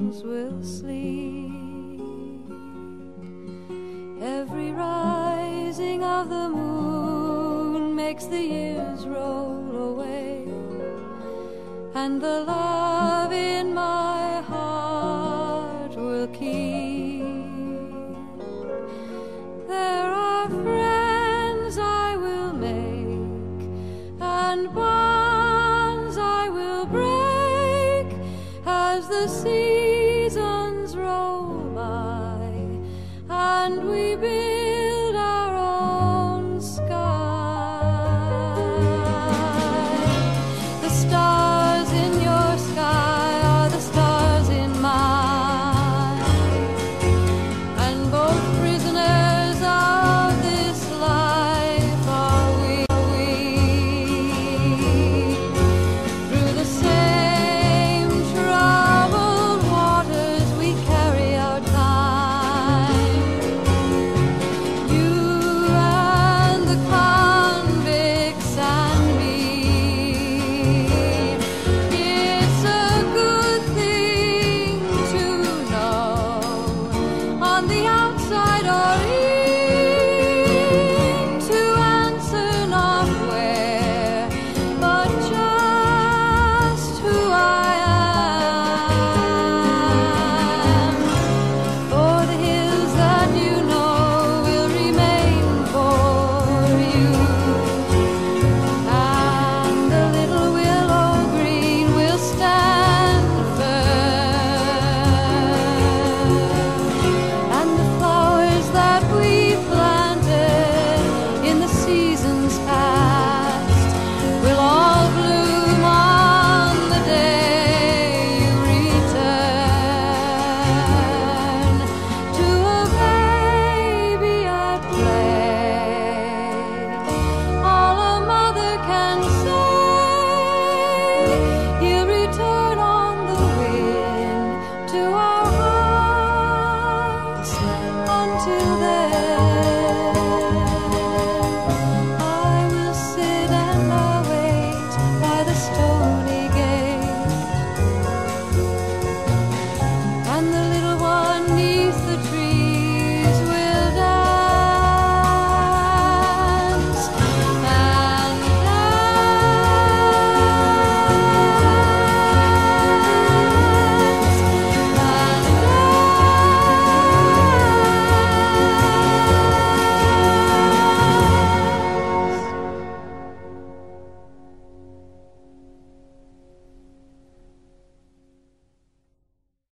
angels will sleep. Every rising of the moon makes the years roll away, and the love in my heart will keep. There are friends I will make, and bonds I will break, as the seasons roll by and we build